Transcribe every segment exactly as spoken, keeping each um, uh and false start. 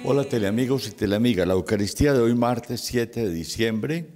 Hola teleamigos y teleamigas, la Eucaristía de hoy martes siete de diciembre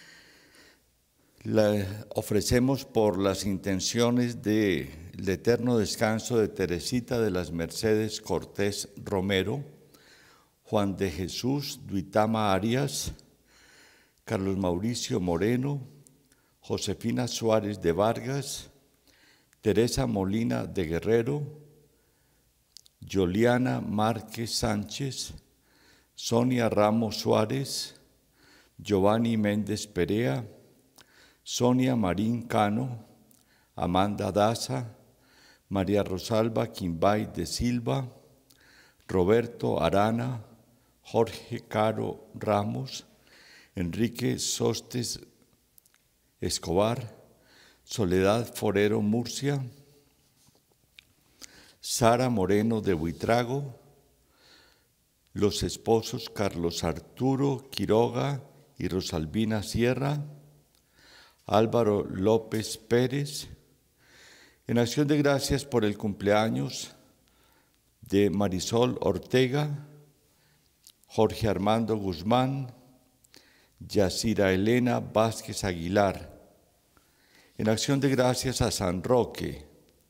la ofrecemos por las intenciones del eterno descanso de Teresita de las Mercedes Cortés Romero, Juan de Jesús Duitama Arias, Carlos Mauricio Moreno, Josefina Suárez de Vargas, Teresa Molina de Guerrero, Yoliana Márquez Sánchez, Sonia Ramos Suárez, Giovanni Méndez Perea, Sonia Marín Cano, Amanda Daza, María Rosalba Quimbay de Silva, Roberto Arana, Jorge Caro Ramos, Enrique Sostes Escobar, Soledad Forero Murcia, Sara Moreno de Buitrago, los esposos Carlos Arturo Quiroga y Rosalvina Sierra, Álvaro López Pérez, en acción de gracias por el cumpleaños de Marisol Ortega, Jorge Armando Guzmán, Yacira Elena Vázquez Aguilar, en acción de gracias a San Roque,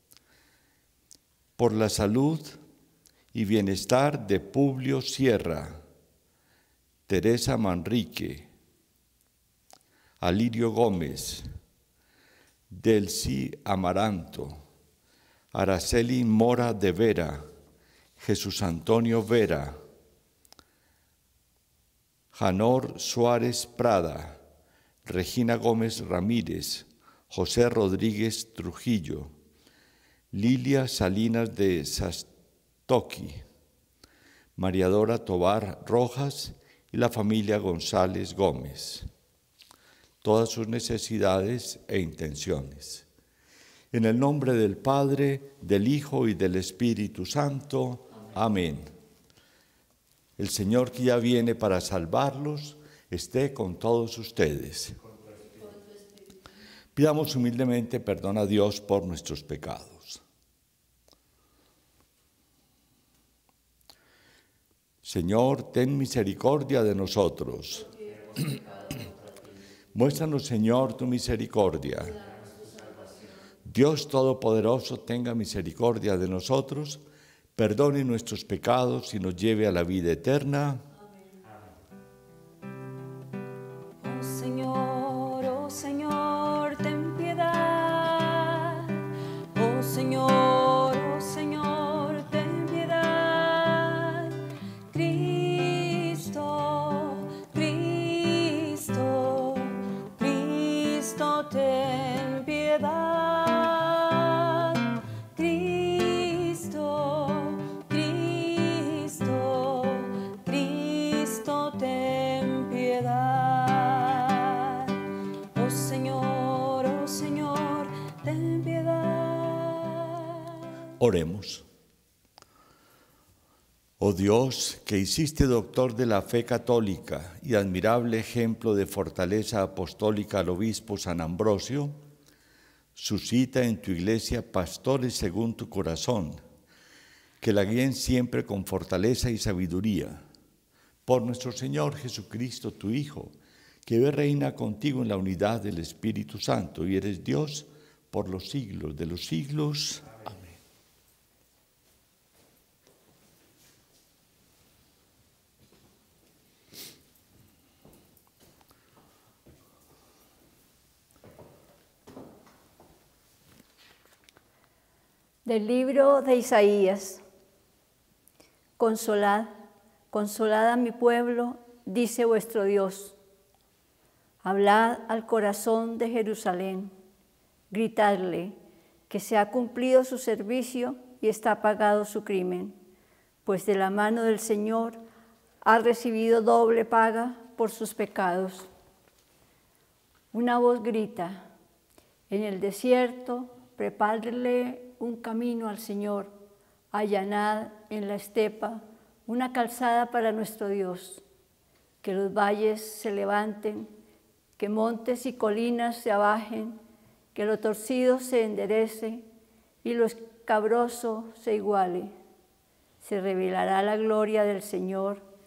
por la salud y bienestar de Publio Sierra, Teresa Manrique, Alirio Gómez, Delcy Amaranto, Araceli Mora de Vera, Jesús Antonio Vera, Janor Suárez Prada, Regina Gómez Ramírez, José Rodríguez Trujillo, Lilia Salinas de Sastoqui, María Dora Tobar Rojas y la familia González Gómez. Todas sus necesidades e intenciones. En el nombre del Padre, del Hijo y del Espíritu Santo. Amén. Amén. El Señor que ya viene para salvarlos, esté con todos ustedes. Pidamos humildemente perdón a Dios por nuestros pecados. Señor, ten misericordia de nosotros. Muéstranos, Señor, tu misericordia. Dios Todopoderoso, tenga misericordia de nosotros, perdone nuestros pecados y nos lleve a la vida eterna. Oh Señor, oh Señor, ten piedad. Oh Señor, oh Señor, ten piedad. Cristo, Cristo, Cristo, ten piedad. Cristo, Cristo, Cristo, ten piedad. Oh Señor, oh Señor, ten piedad. Oremos. Oh Dios, que hiciste doctor de la fe católica y admirable ejemplo de fortaleza apostólica al obispo San Ambrosio, suscita en tu iglesia pastores según tu corazón, que la guíen siempre con fortaleza y sabiduría. Por nuestro Señor Jesucristo, tu Hijo, que ve reina contigo en la unidad del Espíritu Santo y eres Dios por los siglos de los siglos. Amén. Del libro de Isaías. Consolad, consolad a mi pueblo, dice vuestro Dios. Hablad al corazón de Jerusalén, gritadle que se ha cumplido su servicio y está pagado su crimen, pues de la mano del Señor ha recibido doble paga por sus pecados. Una voz grita, en el desierto, prepárenle un camino al Señor, allanad en la estepa una calzada para nuestro Dios. Que los valles se levanten, que montes y colinas se abajen, que lo torcido se enderece y lo escabroso se iguale. Se revelará la gloria del Señor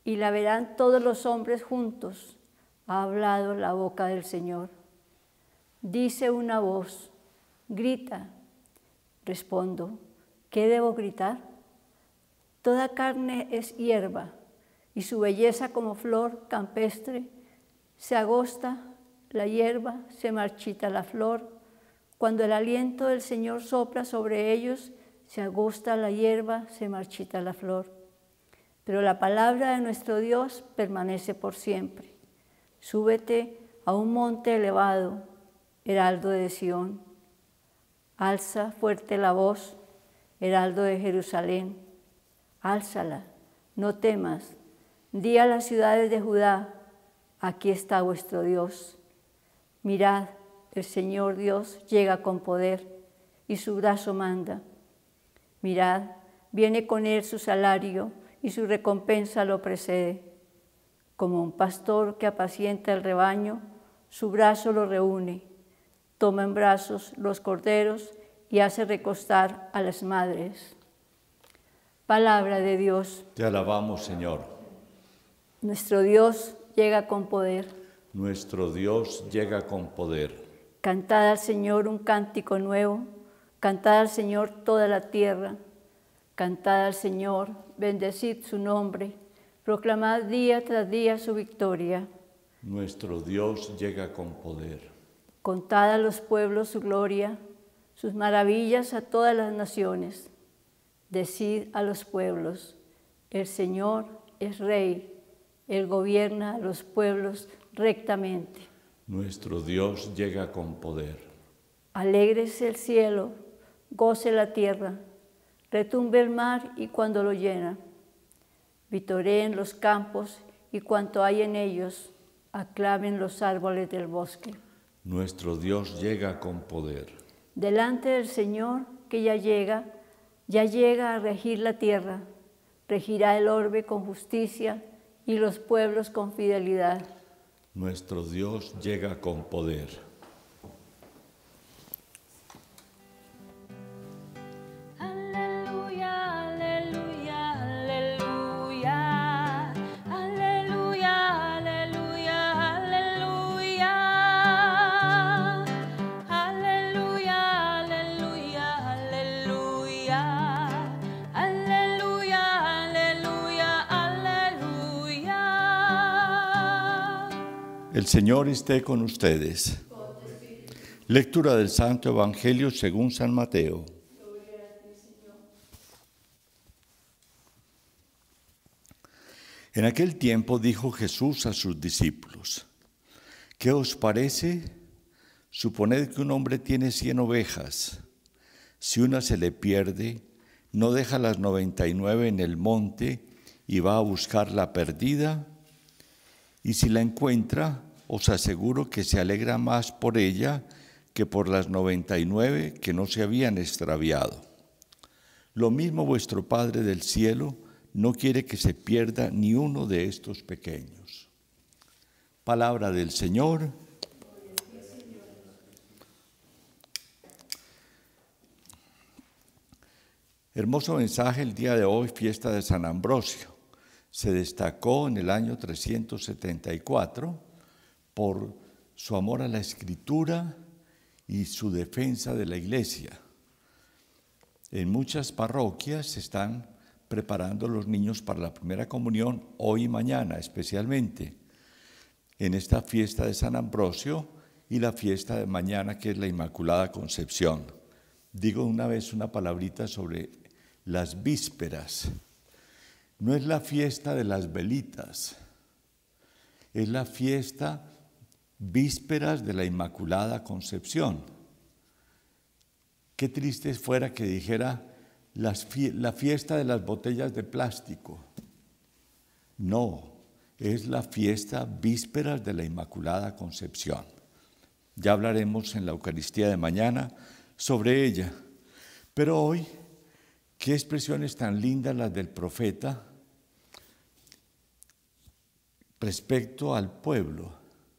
y la verán todos los hombres juntos. Ha hablado la boca del Señor. Dice una voz, grita. Respondo, ¿qué debo gritar? Toda carne es hierba, y su belleza como flor campestre. Se agosta la hierba, se marchita la flor. Cuando el aliento del Señor sopla sobre ellos, se agosta la hierba, se marchita la flor. Pero la palabra de nuestro Dios permanece por siempre. Súbete a un monte elevado, heraldo de Sión. Alza fuerte la voz, heraldo de Jerusalén. Álzala, no temas. Di a las ciudades de Judá, aquí está vuestro Dios. Mirad, el Señor Dios llega con poder y su brazo manda. Mirad, viene con él su salario y su recompensa lo precede. Como un pastor que apacienta el rebaño, su brazo lo reúne, toma en brazos los corderos y hace recostar a las madres. Palabra de Dios. Te alabamos, Señor. Nuestro Dios llega con poder. Nuestro Dios llega con poder. Cantad al Señor un cántico nuevo, cantad al Señor toda la tierra, cantad al Señor, bendecid su nombre, proclamad día tras día su victoria. Nuestro Dios llega con poder. Contad a los pueblos su gloria, sus maravillas a todas las naciones. Decid a los pueblos, el Señor es Rey, Él gobierna a los pueblos rectamente. Nuestro Dios llega con poder. Alégrese el cielo, goce la tierra, retumbe el mar y cuando lo llena. Vitoreen los campos y cuanto hay en ellos, aclamen los árboles del bosque. Nuestro Dios llega con poder. Delante del Señor que ya llega, ya llega a regir la tierra, regirá el orbe con justicia y los pueblos con fidelidad. Nuestro Dios llega con poder. Aleluya, aleluya, aleluya. Aleluya, aleluya, aleluya. Aleluya, aleluya, aleluya. Aleluya, aleluya, aleluya. El Señor esté con ustedes. Lectura del Santo Evangelio según San Mateo. En aquel tiempo dijo Jesús a sus discípulos, ¿qué os parece? Suponed que un hombre tiene cien ovejas. Si una se le pierde, no deja las noventa y nueve en el monte y va a buscar la perdida. Y si la encuentra, os aseguro que se alegra más por ella que por las noventa y nueve que no se habían extraviado. Lo mismo vuestro Padre del cielo no quiere que se pierda ni uno de estos pequeños. Palabra del Señor. Hermoso mensaje el día de hoy, fiesta de San Ambrosio. Se destacó en el año trescientos setenta y cuatro por su amor a la Escritura y su defensa de la Iglesia. En muchas parroquias se están preparando los niños para la primera comunión hoy y mañana, especialmente en esta fiesta de San Ambrosio y la fiesta de mañana, que es la Inmaculada Concepción. Digo una vez una palabrita sobre las vísperas. No es la fiesta de las velitas, es la fiesta vísperas de la Inmaculada Concepción. Qué triste fuera que dijera las fie- la fiesta de las botellas de plástico. No, es la fiesta vísperas de la Inmaculada Concepción. Ya hablaremos en la Eucaristía de mañana sobre ella. Pero hoy, qué expresiones tan lindas las del profeta respecto al pueblo.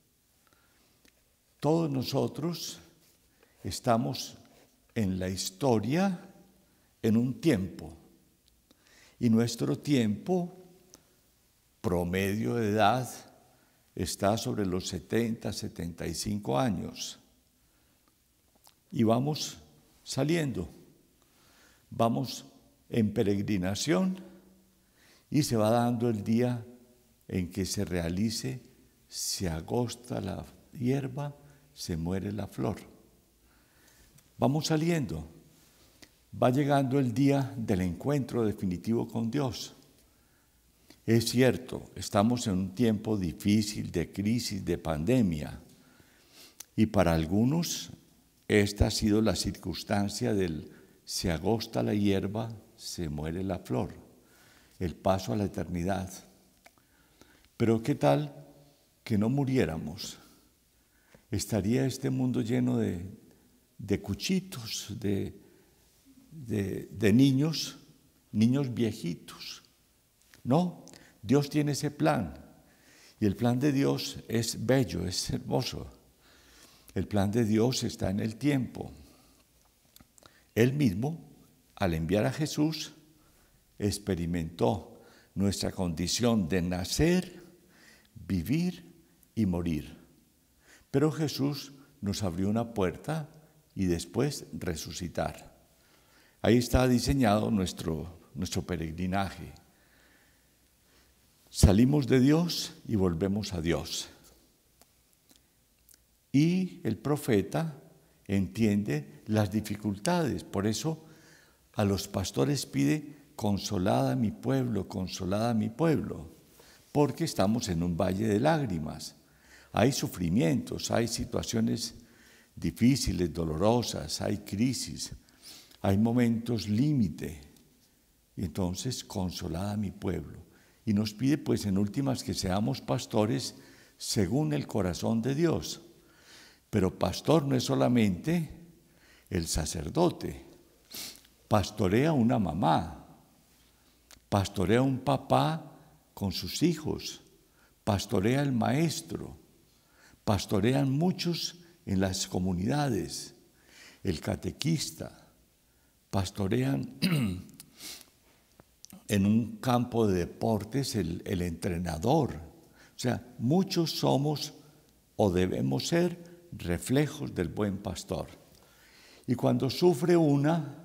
Todos nosotros estamos en la historia en un tiempo, y nuestro tiempo promedio de edad está sobre los setenta, setenta y cinco años. Y vamos saliendo, vamos en peregrinación y se va dando el día en que se realice, se agosta la hierba, se muere la flor. Vamos saliendo, va llegando el día del encuentro definitivo con Dios. Es cierto, estamos en un tiempo difícil de crisis, de pandemia, y para algunos esta ha sido la circunstancia del se agosta la hierba, se muere la flor, el paso a la eternidad. Pero ¿qué tal que no muriéramos? Estaría este mundo lleno de, de cuchitos, de, de, de niños, niños viejitos. No, Dios tiene ese plan, y el plan de Dios es bello, es hermoso. El plan de Dios está en el tiempo. Él mismo, al enviar a Jesús, experimentó nuestra condición de nacer, vivir y morir. Pero Jesús nos abrió una puerta y después resucitar. Ahí está diseñado nuestro, nuestro peregrinaje. Salimos de Dios y volvemos a Dios. Y el profeta entiende las dificultades, por eso a los pastores pide: consolad a mi pueblo, consolad a mi pueblo, porque estamos en un valle de lágrimas. Hay sufrimientos, hay situaciones difíciles, dolorosas, hay crisis, hay momentos límite. Y entonces, consolad a mi pueblo. Y nos pide, pues, en últimas, que seamos pastores según el corazón de Dios. Pero pastor no es solamente el sacerdote. Pastorea una mamá, pastorea un papá con sus hijos, pastorea el maestro, pastorean muchos en las comunidades, el catequista, pastorean en un campo de deportes el, el entrenador. O sea, muchos somos o debemos ser reflejos del buen pastor. Y cuando sufre una,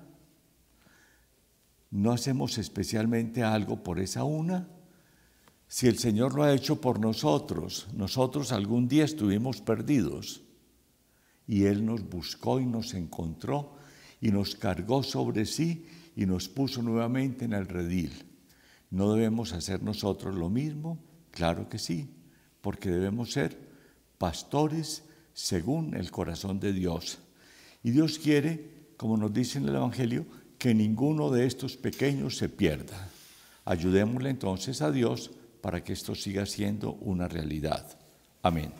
no hacemos especialmente algo por esa una. Si el Señor lo ha hecho por nosotros, nosotros algún día estuvimos perdidos y Él nos buscó y nos encontró y nos cargó sobre sí y nos puso nuevamente en el redil. ¿No debemos hacer nosotros lo mismo? Claro que sí, porque debemos ser pastores según el corazón de Dios. Y Dios quiere, como nos dice en el Evangelio, que ninguno de estos pequeños se pierda. Ayudémosle entonces a Dios para que esto siga siendo una realidad. Amén.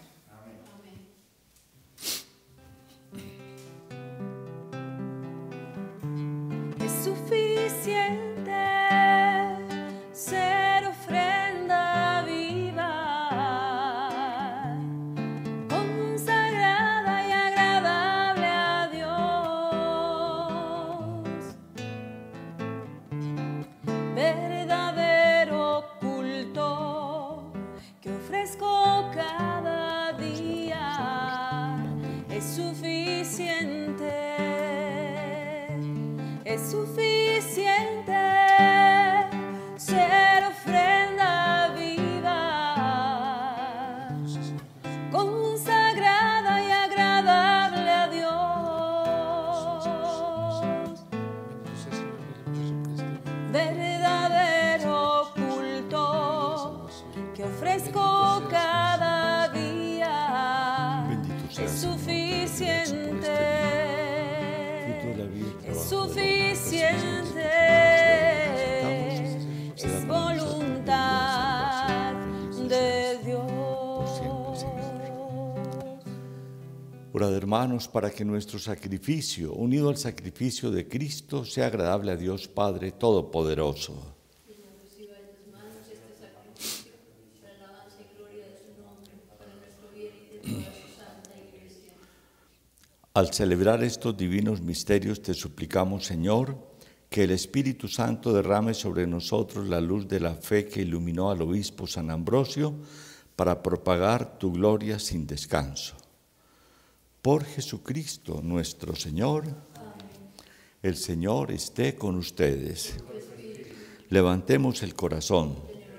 Es suficiente ser ofrenda viva, consagrada y agradable a Dios, verdadero culto que ofrezco cada día. Es suficiente, es suficiente ser ofrenda viva, consagrada y agradable a Dios, verdadero culto que ofrezco cada día. Es suficiente, es suficiente, es voluntad de Dios. Orad, hermanos, para que nuestro sacrificio, unido al sacrificio de Cristo, sea agradable a Dios Padre Todopoderoso. Al celebrar estos divinos misterios, te suplicamos, Señor, que el Espíritu Santo derrame sobre nosotros la luz de la fe que iluminó al obispo San Ambrosio para propagar tu gloria sin descanso. Por Jesucristo nuestro Señor. Amén. El Señor esté con ustedes. Levantemos el corazón.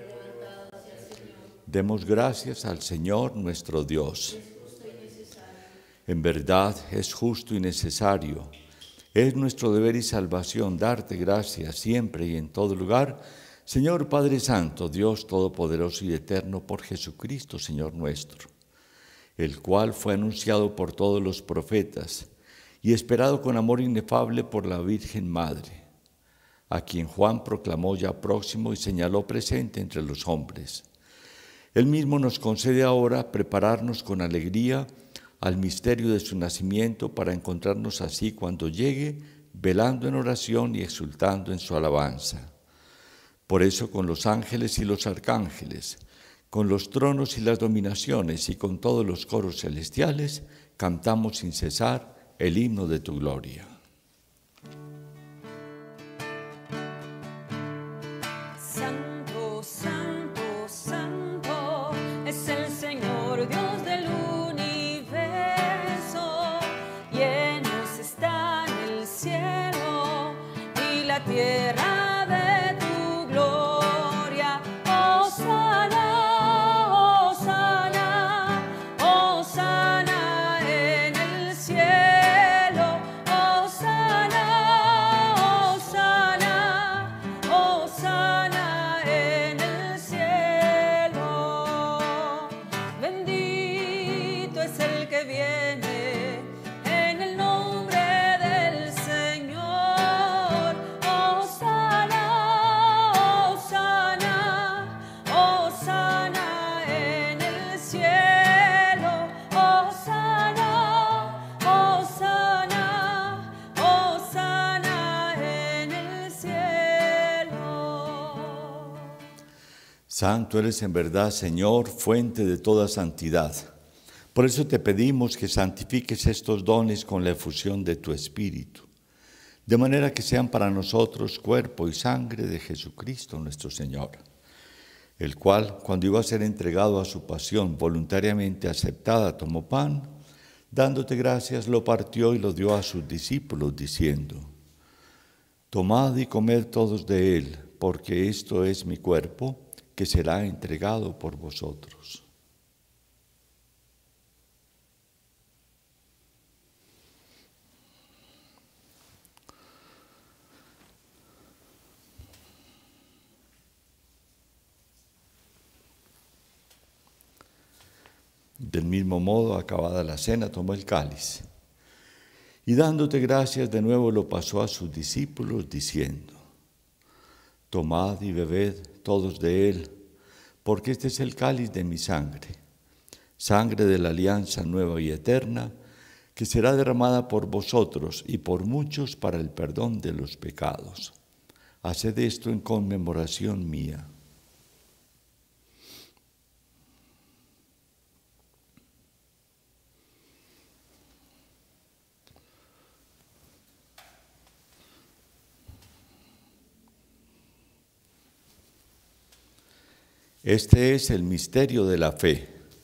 Demos gracias al Señor nuestro Dios. En verdad es justo y necesario. Es nuestro deber y salvación darte gracias siempre y en todo lugar, Señor Padre Santo, Dios Todopoderoso y Eterno, por Jesucristo, Señor nuestro, el cual fue anunciado por todos los profetas y esperado con amor inefable por la Virgen Madre, a quien Juan proclamó ya próximo y señaló presente entre los hombres. Él mismo nos concede ahora prepararnos con alegría al misterio de su nacimiento para encontrarnos así cuando llegue, velando en oración y exultando en su alabanza. Por eso con los ángeles y los arcángeles, con los tronos y las dominaciones y con todos los coros celestiales, cantamos sin cesar el himno de tu gloria. Santo, santo, santo, es el Señor Dios del universo. Llenos están el cielo y la tierra de tu gloria. Hosana, hosana, hosana en el cielo. Hosana, hosana, hosana en el cielo. Bendito es el que viene en el nombre del Señor. Hosana, hosana, hosana en el cielo. Hosana, hosana, hosana en el cielo. Santo eres en verdad, Señor, fuente de toda santidad. Por eso te pedimos que santifiques estos dones con la efusión de tu Espíritu, de manera que sean para nosotros cuerpo y sangre de Jesucristo nuestro Señor, el cual, cuando iba a ser entregado a su pasión voluntariamente aceptada, tomó pan, dándote gracias, lo partió y lo dio a sus discípulos, diciendo: Tomad y comed todos de él, porque esto es mi cuerpo, que será entregado por vosotros. Del mismo modo, acabada la cena, tomó el cáliz y dándote gracias de nuevo lo pasó a sus discípulos, diciendo: Tomad y bebed todos de él, porque este es el cáliz de mi sangre, sangre de la alianza nueva y eterna, que será derramada por vosotros y por muchos para el perdón de los pecados. Haced esto en conmemoración mía. Este es el misterio de la fe.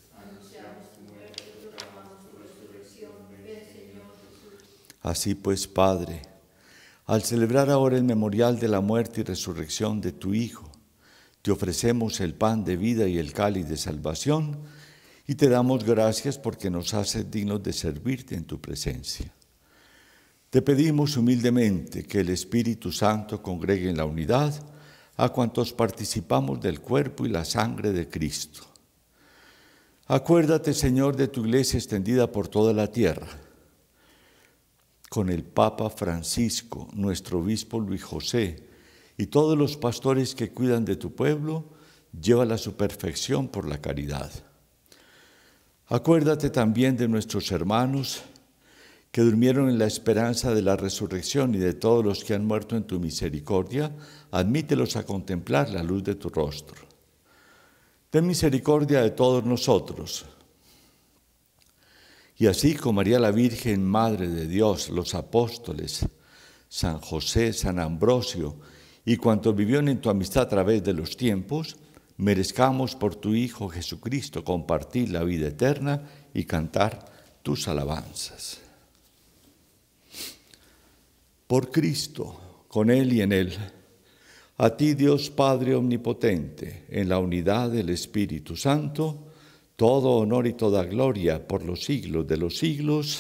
Así pues, Padre, al celebrar ahora el memorial de la muerte y resurrección de tu Hijo, te ofrecemos el pan de vida y el cáliz de salvación, y te damos gracias porque nos haces dignos de servirte en tu presencia. Te pedimos humildemente que el Espíritu Santo congregue en la unidad a cuantos participamos del cuerpo y la sangre de Cristo. Acuérdate, Señor, de tu iglesia extendida por toda la tierra, con el Papa Francisco, nuestro obispo Luis José, y todos los pastores que cuidan de tu pueblo, llévala a su perfección por la caridad. Acuérdate también de nuestros hermanos que durmieron en la esperanza de la resurrección y de todos los que han muerto en tu misericordia, admítelos a contemplar la luz de tu rostro. Ten misericordia de todos nosotros. Y así como María la Virgen, Madre de Dios, los apóstoles, San José, San Ambrosio y cuantos vivieron en tu amistad a través de los tiempos, merezcamos por tu Hijo Jesucristo compartir la vida eterna y cantar tus alabanzas. Por Cristo, con Él y en Él, a ti Dios Padre Omnipotente, en la unidad del Espíritu Santo, todo honor y toda gloria por los siglos de los siglos.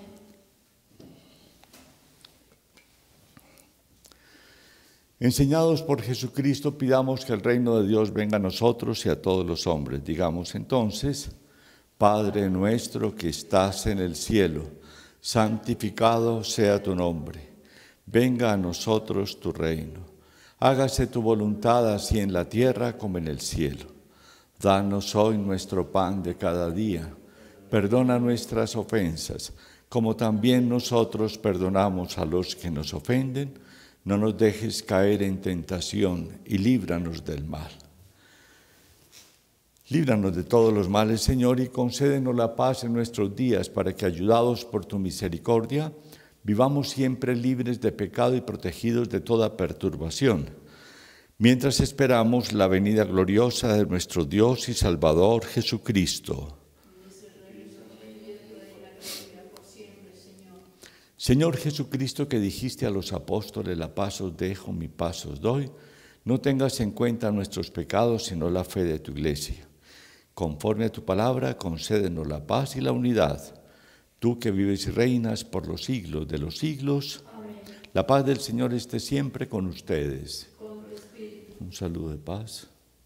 Enseñados por Jesucristo, pidamos que el reino de Dios venga a nosotros y a todos los hombres. Digamos entonces: Padre nuestro que estás en el cielo, santificado sea tu nombre. Venga a nosotros tu reino. Hágase tu voluntad así en la tierra como en el cielo. Danos hoy nuestro pan de cada día. Perdona nuestras ofensas, como también nosotros perdonamos a los que nos ofenden. No nos dejes caer en tentación y líbranos del mal. Líbranos de todos los males, Señor, y concédenos la paz en nuestros días, para que, ayudados por tu misericordia, vivamos siempre libres de pecado y protegidos de toda perturbación, mientras esperamos la venida gloriosa de nuestro Dios y Salvador Jesucristo. Señor Jesucristo, que dijiste a los apóstoles: la paz os dejo, mi paz os doy, no tengas en cuenta nuestros pecados, sino la fe de tu Iglesia. Conforme a tu palabra, concédenos la paz y la unidad. Tú que vives y reinas por los siglos de los siglos. Amén. La paz del Señor esté siempre con ustedes. Con tu espíritu. Un saludo de paz.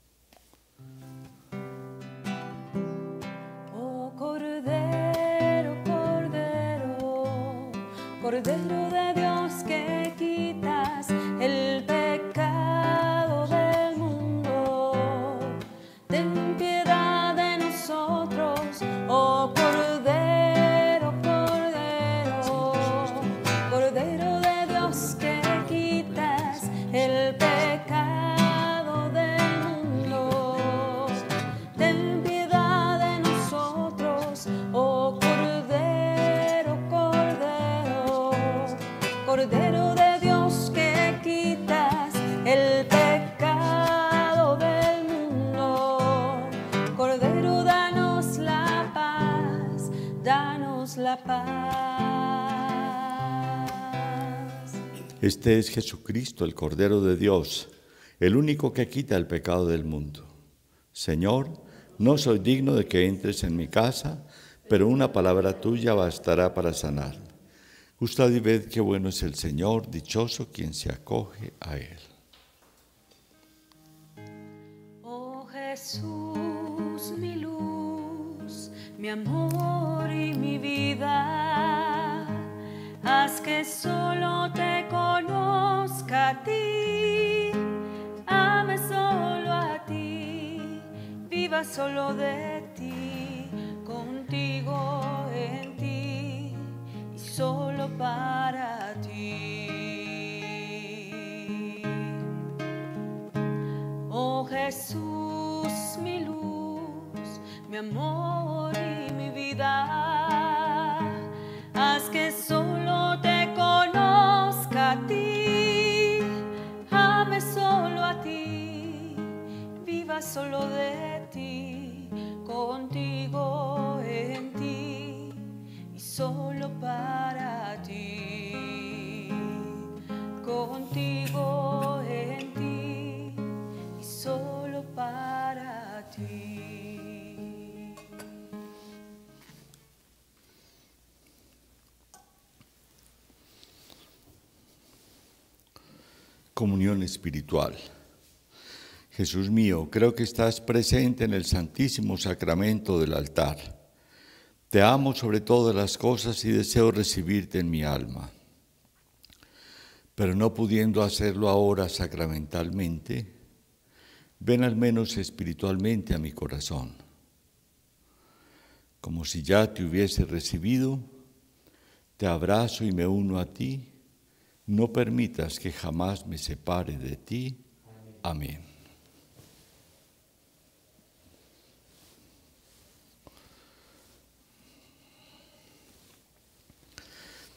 Oh Cordero, Cordero, Cordero de Dios que quitas el pecado del mundo, ten piedad de nosotros, oh Cordero, Cordero, Cordero de Dios que quitas el pecado del mundo, ten piedad de nosotros, oh Cordero, Cordero, Cordero de Dios que quitas el pecado del mundo. Cordero, danos la paz, danos la paz. Este es Jesucristo, el Cordero de Dios, el único que quita el pecado del mundo. Señor, no soy digno de que entres en mi casa, pero una palabra tuya bastará para sanar. Gustad y ved qué bueno es el Señor, dichoso quien se acoge a Él. Oh Jesús, mi luz, mi amor y mi vida, haz que solo te conozca a ti, ame solo a ti, viva solo de ti, contigo en ti y solo para ti. Oh Jesús, mi luz, mi amor y mi vida, haz que solo te conozca a ti, ame solo a ti, viva solo de ti, contigo en ti y solo para ti, contigo en ti y solo para ti. Comunión espiritual. Jesús mío, creo que estás presente en el Santísimo Sacramento del altar. Te amo sobre todas las cosas y deseo recibirte en mi alma. Pero no pudiendo hacerlo ahora sacramentalmente, ven al menos espiritualmente a mi corazón. Como si ya te hubiese recibido, te abrazo y me uno a ti. No permitas que jamás me separe de ti. Amén.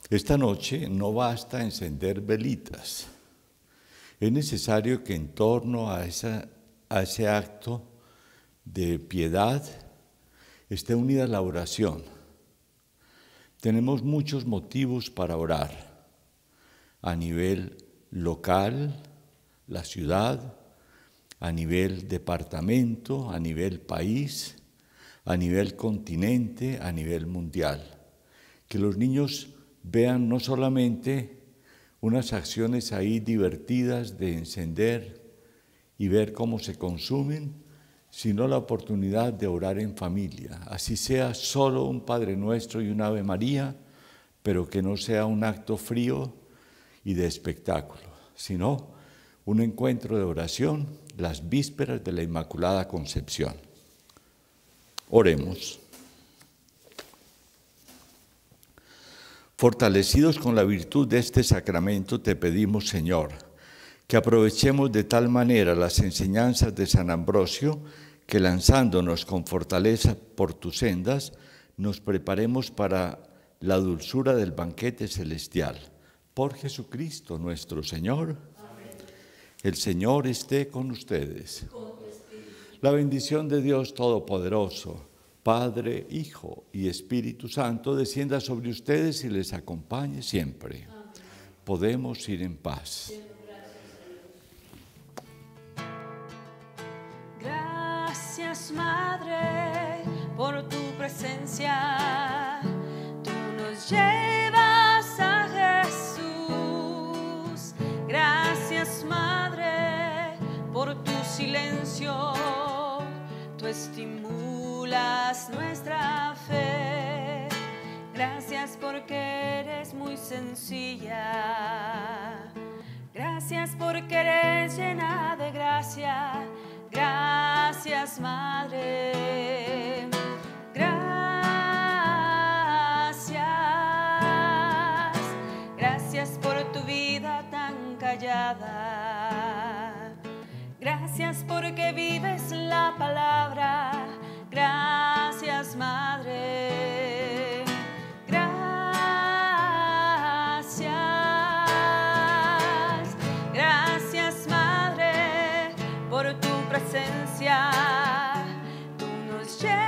Esta noche no basta encender velitas. Es necesario que en torno a, esa, a ese acto de piedad esté unida la oración. Tenemos muchos motivos para orar a nivel local, la ciudad, a nivel departamento, a nivel país, a nivel continente, a nivel mundial. Que los niños vean no solamente unas acciones ahí divertidas de encender y ver cómo se consumen, sino la oportunidad de orar en familia, así sea solo un Padre Nuestro y un Ave María, pero que no sea un acto frío y de espectáculo, sino un encuentro de oración, las vísperas de la Inmaculada Concepción. Oremos. Fortalecidos con la virtud de este sacramento, te pedimos, Señor, que aprovechemos de tal manera las enseñanzas de San Ambrosio, que lanzándonos con fortaleza por tus sendas, nos preparemos para la dulzura del banquete celestial. Por Jesucristo nuestro Señor. Amén. El Señor esté con ustedes. Con tu espíritu. La bendición de Dios Todopoderoso, Padre, Hijo y Espíritu Santo, descienda sobre ustedes y les acompañe siempre. Amén. Podemos ir en paz. Gracias, Madre, por tu presencia. Tú nos llevas a Jesús. Gracias, Madre, por tu silencio. Tú estimulas nuestra fe. Gracias porque eres muy sencilla. Gracias porque eres llena de gracia. Gracias, Madre. Gracias. Gracias por tu vida tan callada. Gracias porque vives la palabra. Gracias, Madre. Gracias. Gracias, Madre, por tu presencia. Tú nos llevas